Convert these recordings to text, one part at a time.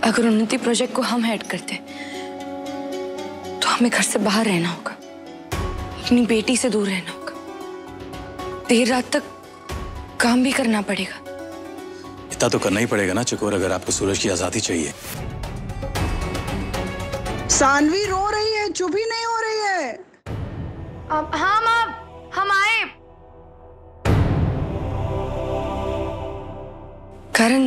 अगर उन्नति प्रोजेक्ट को हम हेड करते तो हमें घर से बाहर रहना होगा, अपनी बेटी से दूर रहना होगा, देर रात तक काम भी करना पड़ेगा। इतना तो करना ही पड़ेगा ना चकोर, अगर आपको सूरज की आजादी चाहिए। सानवी रो रही है, चुप ही नहीं हो रही है। हाँ माँ, हम आए। कारण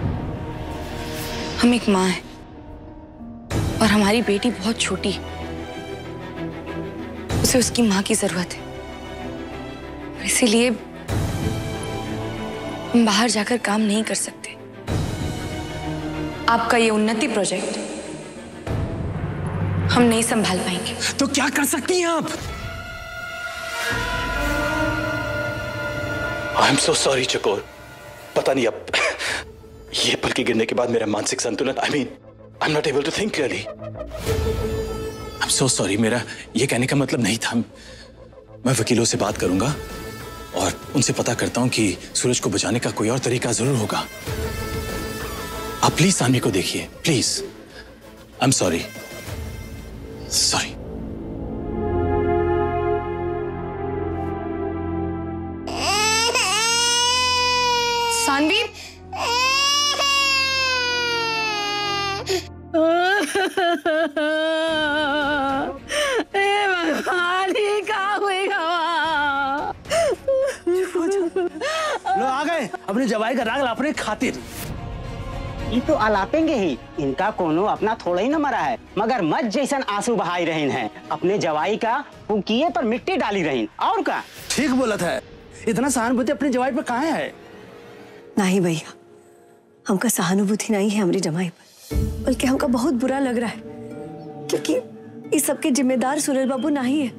हम एक माँ है और हमारी बेटी बहुत छोटी है, उसे उसकी माँ की जरूरत है। इसीलिए हम बाहर जाकर काम नहीं कर सकते। आपका ये उन्नति प्रोजेक्ट हम नहीं संभाल पाएंगे। तो क्या कर सकती हैं आप? आई एम सो सॉरी चकोर, पता नहीं अब ये पल के गिरने के बाद मेरा मानसिक संतुलन, I am not able to think clearly. I am so sorry, मेरा ये कहने का मतलब नहीं था। मैं वकीलों से बात करूंगा और उनसे पता करता हूं कि सूरज को बचाने का कोई और तरीका जरूर होगा। आप प्लीज सानवी को देखिए, please. I am sorry, sorry. Saanvi, लो आ गए अपने जवाई का राग अपने खातिर। ये तो अलापेंगे ही, इनका कोनो अपना थोड़ा ही न मरा है, मगर मत जैसन आंसू बहाई रहीन है। अपने जवाई का कुकिए पर मिट्टी डाली रहीन और का। ठीक बोला था, इतना सहानुभूति अपने जवाई पर कहाँ है? नहीं भैया, हमका सहानुभूति नहीं है हमारी जमाई पर, बल्कि हमका बहुत बुरा लग रहा है क्योंकि इस सब के जिम्मेदार सूरज बाबू नहीं है।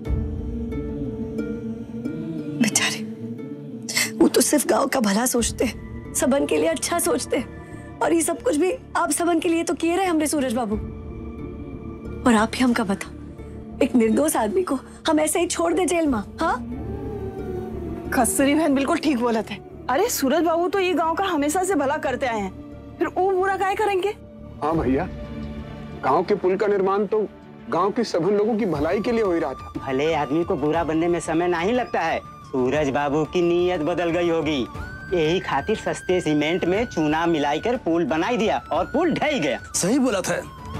बेचारे, वो तो सिर्फ गांव का भला सोचते हैं, सबन के लिए अच्छा सोचते हैं, और ये सब कुछ भी आप सबन के लिए तो किए रहे हमरे सूरज बाबू। और आप ही हमका बता, एक निर्दोष आदमी को हम ऐसे ही छोड़ दे जेल में? हाँ, कस्तूरी बहन बिल्कुल ठीक बोलत है। अरे सूरज बाबू तो ये गांव का हमेशा से भला करते आए हैं, फिर वो बुरा काहे करेंगे? हाँ भैया, गांव के पुल का निर्माण तो गांव के सभी लोगों की भलाई के लिए हो ही रहा था। भले आदमी को बुरा बनने में समय नहीं लगता है। सूरज बाबू की नीयत बदल गई होगी, यही खातिर सस्ते सीमेंट में चूना मिलाकर पुल बनाई दिया और पुल ढह गया। सही बोला था।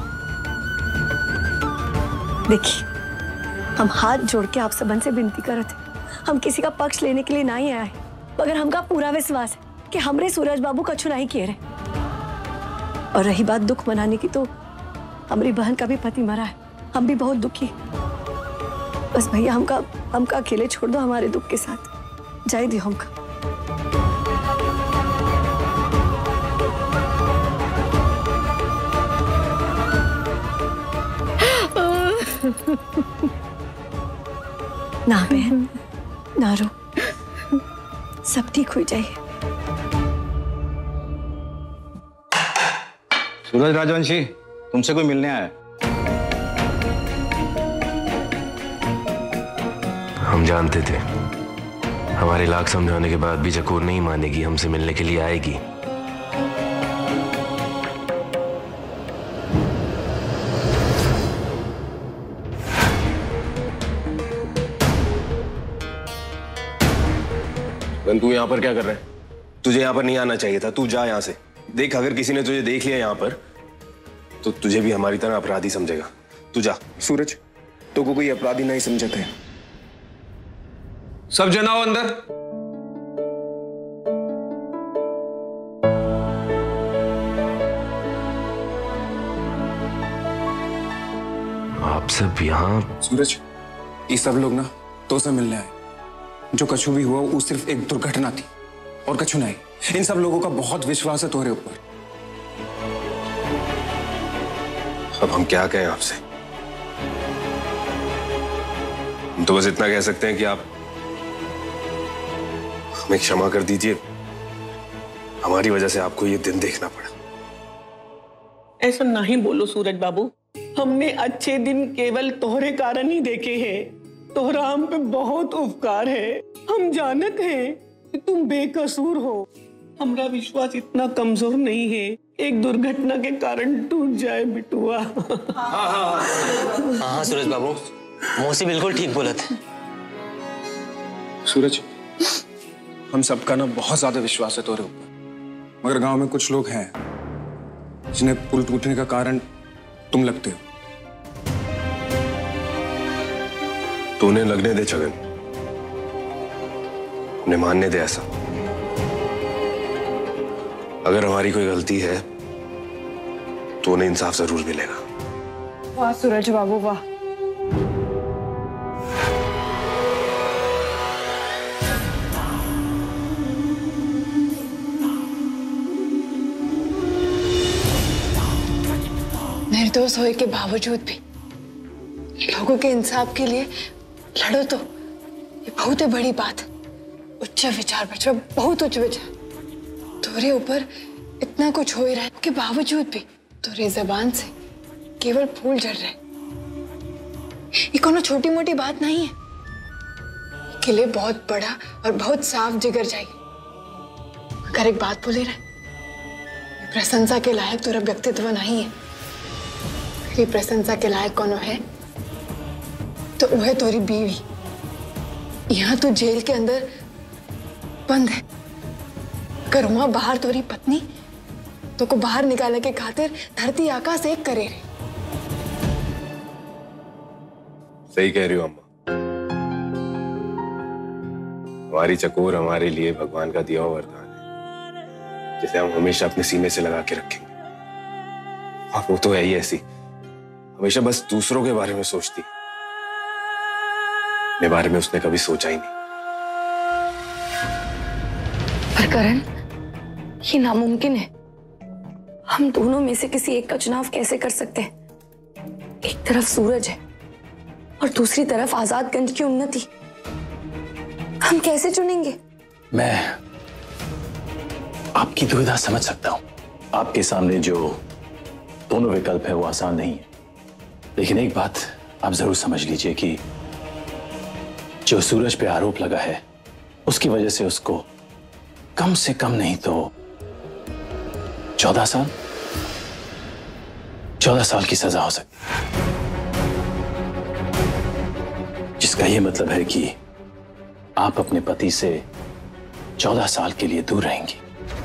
देखिए, हम हाथ जोड़ के आप सबन से विनती करते, हम किसी का पक्ष लेने के लिए नहीं आए, मगर हमका पूरा विश्वास है कि हमरे सूरज बाबू कछु नहीं किए रहे। और रही बात दुख मनाने की, तो हमारी बहन का भी पति मरा है, हम भी बहुत दुखी। बस भैया, हमका अकेले छोड़ दो हमारे दुख के साथ, जाए दियो हमका। ना बहन, ना रो, सब ठीक हो जाए। सूरज राजवंशी, तुमसे कोई मिलने आया है। हम जानते थे हमारे लाख समझाने के बाद भी चकोर नहीं मानेगी, हमसे मिलने के लिए आएगी। तू यहाँ पर क्या कर रहा है? तुझे यहाँ पर नहीं आना चाहिए था, तू जा यहाँ से। देख, अगर किसी ने तुझे देख लिया यहाँ पर तो तुझे भी हमारी तरह अपराधी समझेगा। तू जा। सूरज, तो कोई अपराधी नहीं समझते हैं। सब जन आओ अंदर। आप सब यहाँ? सूरज, ये सब लोग ना तो से मिलने आए। जो कछु भी हुआ वो सिर्फ एक दुर्घटना थी और कछु नहीं। इन सब लोगों का बहुत विश्वास है तुम्हारे ऊपर। अब हम क्या कहें आपसे? हम तो बस इतना कह सकते हैं कि आप हमें क्षमा कर दीजिए, हमारी वजह से आपको ये दिन देखना पड़ा। ऐसा नहीं बोलो सूरज बाबू, हमने अच्छे दिन केवल तोहरे कारण ही देखे हैं। तोहरा हम पे बहुत उपकार है। हम जानत हैं कि तुम बेकसूर हो, हमारा विश्वास इतना कमजोर नहीं है एक दुर्घटना के कारण टूट जाए बिटुआ। हाँ सूरज बाबू, मौसी बिल्कुल ठीक बोला था। सूरज, हम सबका ना बहुत ज्यादा विश्वास है तेरे ऊपर, मगर गांव में कुछ लोग हैं जिन्हें पुल टूटने का कारण तुम लगते हो। तू उन्हें लगने दे छगन, उन्हें मानने दे ऐसा। अगर हमारी कोई गलती है तो उन्हें इंसाफ जरूर मिलेगा। वाह सूरज बाबू वाह। निर्दोष होने के बावजूद भी लोगों के इंसाफ के लिए लड़ो तो ये बहुत ही बड़ी बात। उच्च विचार बच्चों, बहुत उच्च विचार। तोरे ऊपर इतना कुछ हो ही रहा है के बावजूद भी तोरे जबान से केवल फूल झड़ रहे। ये कोनो छोटी मोटी बात नहीं है, के लिए बहुत बड़ा और बहुत साफ जिगर चाहिए। अगर एक बात बोले रहे, प्रशंसा के लायक तोरा व्यक्तित्व नहीं है। तेरी प्रशंसा के लायक कौन है तो वह तोरी बीवी। यहाँ तू जेल के अंदर बंद है, अगर वहां बाहर तोरी पत्नी तो को बाहर निकालने के खातिर धरती आकाश एक करे रहे। सही कह रही हो अम्मा। हमारी चकोर हमारे लिए भगवान का दिया हुआ वरदान है, जिसे हम हमेशा अपने सीने से लगा के रखेंगे। हाँ, वो तो है ही ऐसी, हमेशा बस दूसरों के बारे में सोचती, अपने बारे में उसने कभी सोचा ही नहीं। पर करण, ये नामुमकिन है। हम दोनों में से किसी एक का चुनाव कैसे कर सकते हैं? एक तरफ सूरज है और दूसरी तरफ आजादगंज की उन्नति। हम कैसे चुनेंगे? मैं आपकी दुविधा समझ सकता हूं। आपके सामने जो दोनों विकल्प है वो आसान नहीं है, लेकिन एक बात आप जरूर समझ लीजिए कि जो सूरज पे आरोप लगा है उसकी वजह से उसको कम से कम नहीं तो 14 साल की सजा हो सकती है, जिसका यह मतलब है कि आप अपने पति से 14 साल के लिए दूर रहेंगी।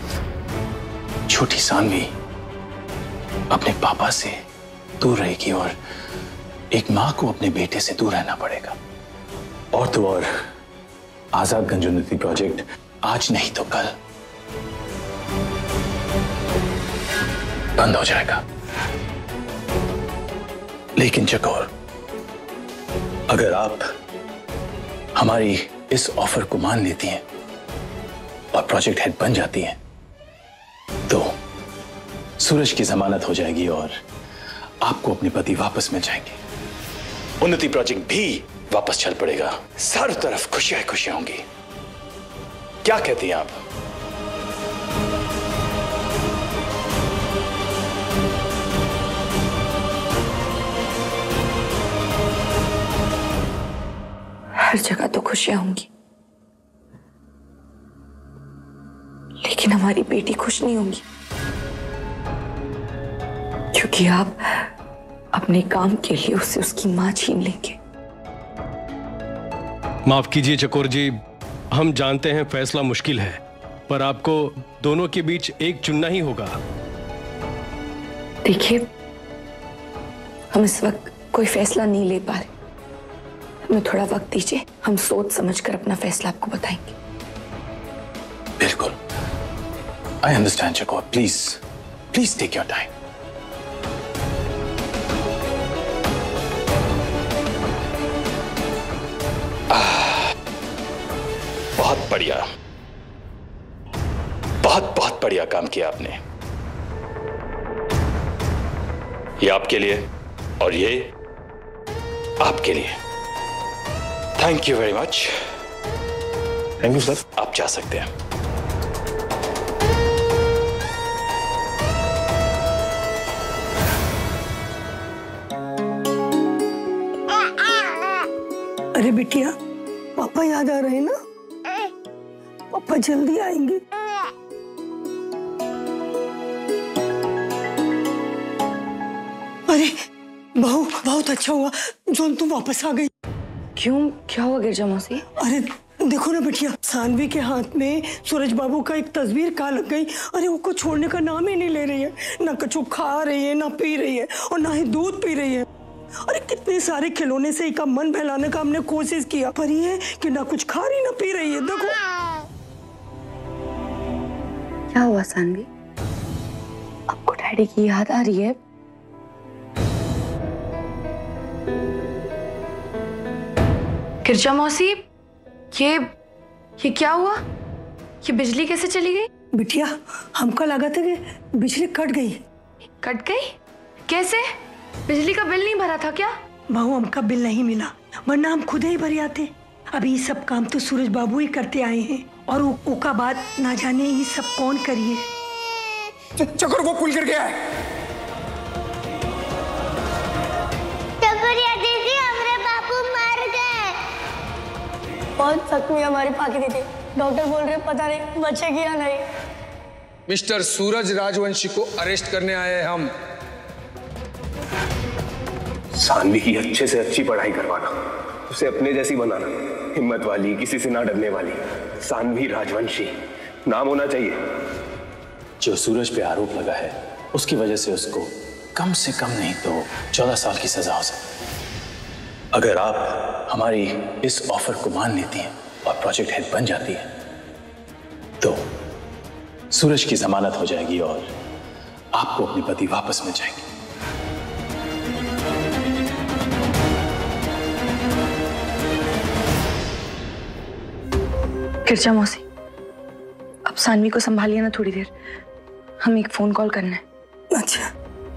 छोटी सानवी अपने पापा से दूर रहेगी और एक मां को अपने बेटे से दूर रहना पड़ेगा। और तो और आजादगंज उन्नति प्रोजेक्ट आज नहीं तो कल बंद हो जाएगा। लेकिन चकोर, अगर आप हमारी इस ऑफर को मान लेती हैं और प्रोजेक्ट हेड बन जाती हैं, तो सूरज की जमानत हो जाएगी और आपको अपने पति वापस मिल जाएंगे। उन्नति प्रोजेक्ट भी वापस चल पड़ेगा। चारों तरफ खुशियां खुशियां होंगी। क्या कहती हैं आप? हर जगह तो खुशियां होंगी, लेकिन हमारी बेटी खुश नहीं होंगी, क्योंकि आप अपने काम के लिए उससे उसकी मां छीन लेंगे। माफ कीजिए चकोर जी, हम जानते हैं फैसला मुश्किल है, पर आपको दोनों के बीच एक चुनना ही होगा। देखिए, हम इस वक्त कोई फैसला नहीं ले पा रहे। हमें थोड़ा वक्त दीजिए, हम सोच समझकर अपना फैसला आपको बताएंगे। बिल्कुल, I understand Chakor. Please take your time. बहुत बढ़िया, बहुत बढ़िया काम किया आपने। ये आपके लिए और ये आपके लिए। Thank you very much. Thank you sir. आप जा सकते हैं। अरे बिटिया, पापा याद आ रहे हैं ना? पापा जल्दी आएंगे। अरे बहू, बहुत अच्छा हुआ जो तुम वापस आ गई। क्यों, क्या हुआ गिरजा मौसी? अरे देखो ना बिटिया, सानवी के हाथ में सूरज बाबू का एक तस्वीर कहाँ लग गई। अरे वो कुछ छोड़ने का नाम ही नहीं ले रही है, ना कुछ खा रही है, ना पी रही है, और ना ही दूध पी रही है। अरे कितने सारे खिलौने से इसका मन बहलाने का हमने कोशिश किया, पर ये कि ना कुछ खा रही ना पी रही है। देखो क्या हुआ सानवी, आपको डैडी की याद आ रही है? गिरजा मौसी, ये क्या हुआ? ये बिजली कैसे चली गई? बिटिया हमको लगा था कि बिजली कट गई। कट गई? कैसे? बिजली का बिल नहीं भरा था क्या? बहू हमका बिल नहीं मिला, वरना हम खुद ही भर आते। अभी ये सब काम तो सूरज बाबू ही करते आए हैं, और वो का बात ना जाने ये सब कौन करिए। चक्कर वो पुल गिर गया है। चक्करिया दीदी, हमारे बापू मर गए। बहुत जख्मी हमारी पाकी दीदी, डॉक्टर बोल रहे पता नहीं बचेगी या नहीं। मिस्टर सूरज राजवंशी को अरेस्ट करने आए हैं हम। सानवी की अच्छे से अच्छी पढ़ाई करवाना, उसे अपने जैसी बनाना, हिम्मत वाली, किसी से ना डरने वाली सानवी राजवंशी नाम होना चाहिए। जो सूरज पे आरोप लगा है उसकी वजह से उसको कम से कम नहीं तो 14 साल की सजा हो सकती। अगर आप हमारी इस ऑफर को मान लेती हैं और प्रोजेक्ट हेड बन जाती है तो सूरज की जमानत हो जाएगी और आपको अपने पति वापस मिल जाएंगे। गिरजा मौसी, अब सानवी को संभालिए ना थोड़ी देर, हमें एक फोन कॉल करना है। अच्छा।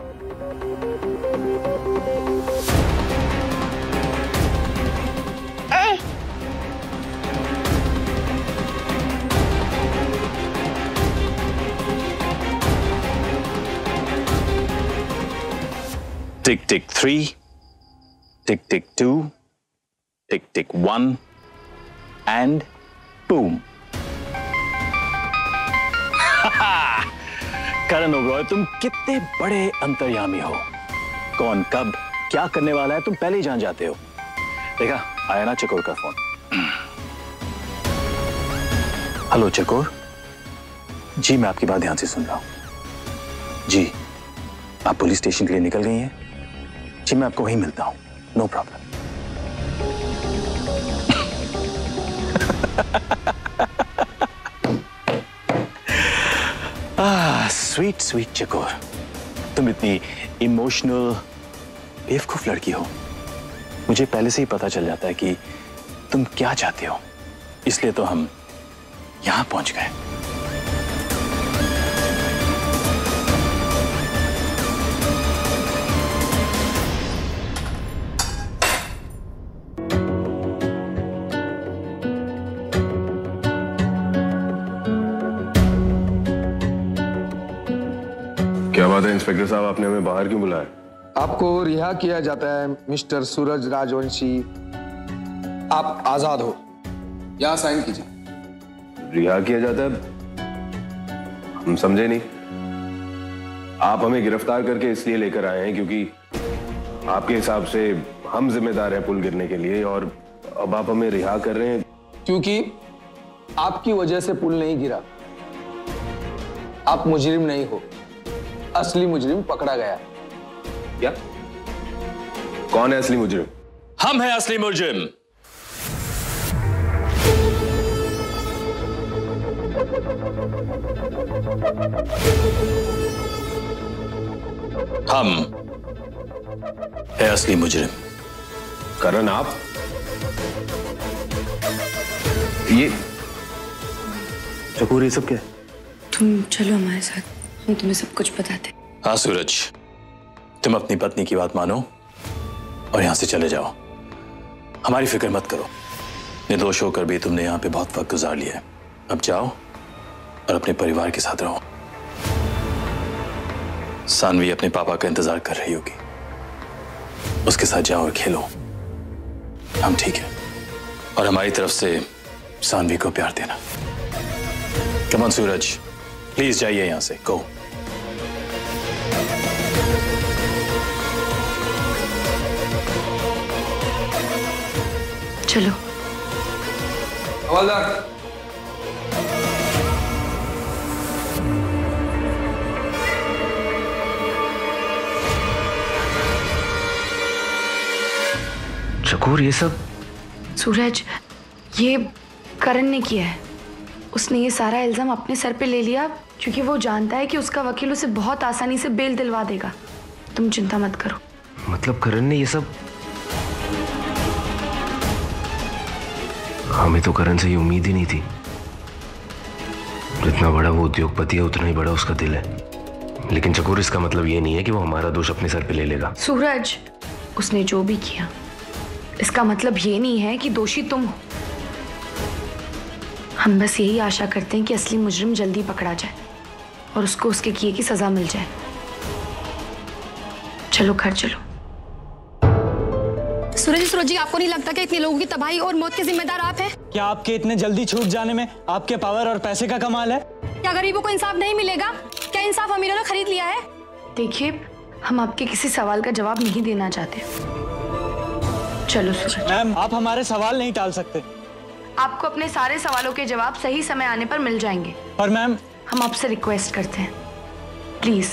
Tick tick 3, tick tick 2, tick tick 1 and boom. Karan Oberoi, तुम कितने बड़े अंतर्यामी हो। कौन कब क्या करने वाला है तुम पहले ही जान जाते हो। देखा, आया ना चकोर का फोन। हेलो चकोर जी, मैं आपकी बात ध्यान से सुन रहा हूं। जी, आप पुलिस स्टेशन के लिए निकल गई हैं? जी, मैं आपको वहीं मिलता हूं, नो प्रॉब्लम। स्वीट स्वीट चकोर, तुम इतनी इमोशनल बेवकूफ लड़की हो। मुझे पहले से ही पता चल जाता है कि तुम क्या चाहते हो, इसलिए तो हम यहां पहुंच गए। क्या बात है इंस्पेक्टर साहब, आपने हमें बाहर क्यों बुलाया? आपको रिहा किया जाता है मिस्टर सूरज राजवंशी, आप आजाद हो। यहाँ साइन कीजिए। रिहा किया जाता है? हम समझे नहीं। आप हमें गिरफ्तार करके इसलिए लेकर आए हैं क्योंकि आपके हिसाब से हम जिम्मेदार हैं पुल गिरने के लिए, और अब आप हमें रिहा कर रहे हैं क्योंकि आपकी वजह से पुल नहीं गिरा। आप मुजरिम नहीं हो, असली मुजरिम पकड़ा गया। क्या? कौन है असली मुजरिम? हम हैं असली मुजरिम। हम है असली मुजरिम। करण, आप ये चकोर, ये सब क्या है? तुम चलो हमारे साथ, हम तुम्हें सब कुछ बताते। हाँ सूरज, तुम अपनी पत्नी की बात मानो और यहां से चले जाओ। हमारी फिक्र मत करो, निर्दोष होकर भी तुमने यहां पे बहुत वक्त गुजार लिया है। अब जाओ और अपने परिवार के साथ रहो। सानवी अपने पापा का इंतजार कर रही होगी, उसके साथ जाओ और खेलो। हम ठीक है, और हमारी तरफ से सानवी को प्यार देना। कम ऑन सूरज, प्लीज जाइए यहां से, गो। चलो। हवलदार। चकोर, ये सब? सूरज, ये करण ने किया है। उसने ये सारा इल्जाम अपने सर पे ले लिया क्योंकि वो जानता है कि उसका वकील उसे बहुत आसानी से बेल दिलवा देगा। तुम चिंता मत करो। मतलब करण ने ये सब? हमें तो करण से ये उम्मीद ही नहीं थी। जितना बड़ा वो उद्योगपति है उतना ही बड़ा उसका दिल है। लेकिन चकोर, इसका मतलब ये नहीं है कि वो हमारा दोष अपने सर पे ले लेगा। सूरज, उसने जो भी किया इसका मतलब ये नहीं है कि दोषी तुम हो। हम बस यही आशा करते हैं कि असली मुजरिम जल्दी पकड़ा जाए और उसको उसके किए की सजा मिल जाए। चलो घर चलो। सूरज जी, आपको नहीं लगता कि इतने लोगों की तबाही और मौत के जिम्मेदार आप हैं? क्या आपके इतने जल्दी छूट जाने में आपके पावर और पैसे का कमाल है? क्या गरीबों को इंसाफ नहीं मिलेगा? क्या इंसाफ अमीरों ने खरीद लिया है? देखिए, हम आपके किसी सवाल का जवाब नहीं देना चाहते। चलो सूरज। मैम, आप हमारे सवाल नहीं टाल सकते। आपको अपने सारे सवालों के जवाब सही समय आने पर मिल जाएंगे। पर मैम, हम आपसे रिक्वेस्ट करते हैं, प्लीज।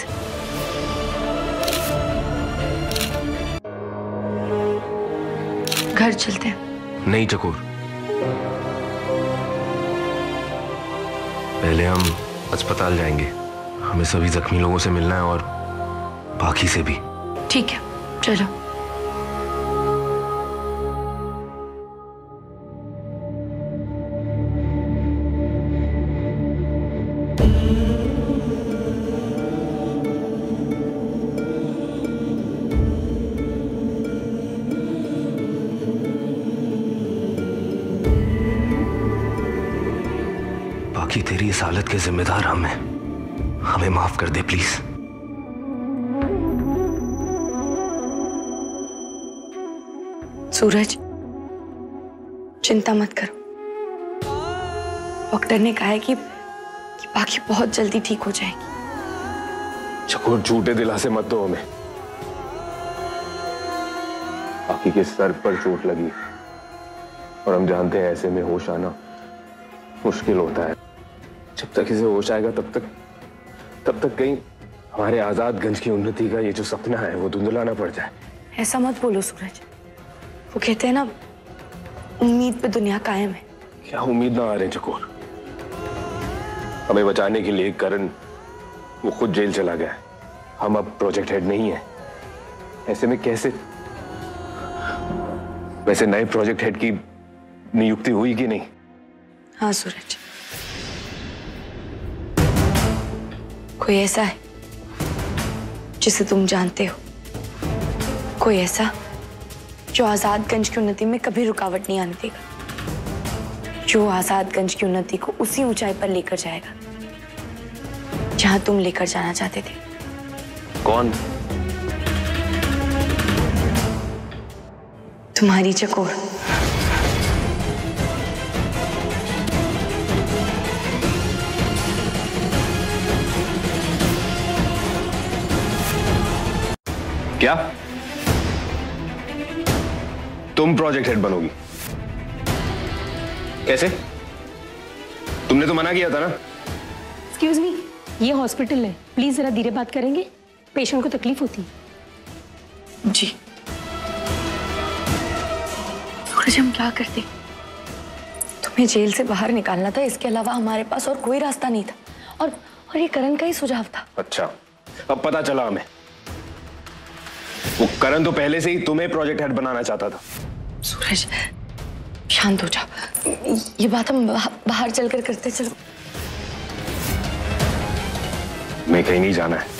घर चलते हैं। नहीं चकोर, पहले हम अस्पताल जाएंगे। हमें सभी जख्मी लोगों से मिलना है और बाकी से भी। ठीक है, चलो। बाकी तेरी इस हालत के जिम्मेदार हम हैं। हमें माफ कर दे प्लीज। सूरज, चिंता मत करो। डॉक्टर ने कहा है कि बाकी बहुत जल्दी ठीक हो जाएगी। चकोर, झूठे दिलासे मत दो हमें। बाकी के सर पर चोट लगी और हम जानते हैं ऐसे में होश आना मुश्किल होता है। जब तक इसे होश आएगा तब तक कहीं हमारे आजादगंज की उन्नति का ये जो सपना है वो धुंधला ना पड़ जाए। ऐसा मत बोलो सूरज। वो कहते हैं ना, उम्मीद पे दुनिया कायम है। क्या उम्मीद ना आ रहे चकोर? हमें बचाने के लिए करण वो खुद जेल चला गया है। हम अब प्रोजेक्ट हेड नहीं है। ऐसे में कैसे? वैसे नए प्रोजेक्ट हेड की नियुक्ति हुई कि नहीं? हाँ सूरज, कोई ऐसा है जिसे तुम जानते हो, कोई ऐसा जो आजादगंज की उन्नति में कभी रुकावट नहीं आने देगा, जो आजादगंज की उन्नति को उसी ऊंचाई पर लेकर जाएगा जहां तुम लेकर जाना चाहते थे। कौन? तुम्हारी चकोर। क्या तुम प्रोजेक्ट हेड बनोगी? कैसे? तुमने तो मना किया था ना। एक्सक्यूज मी, ये हॉस्पिटल है, प्लीज जरा धीरे बात करेंगे, पेशेंट को तकलीफ होती है। जी सूरज, हम क्या करते? तुम्हें जेल से बाहर निकालना था, इसके अलावा हमारे पास और कोई रास्ता नहीं था। और ये करण का ही सुझाव था। अच्छा, अब पता चला हमें। वो करण तो पहले से ही तुम्हें प्रोजेक्ट हेड बनाना चाहता था। सूरज, शांत हो जाओ। ये बात हम बाहर चलकर करते। चलो। मैं कहीं नहीं जाना है।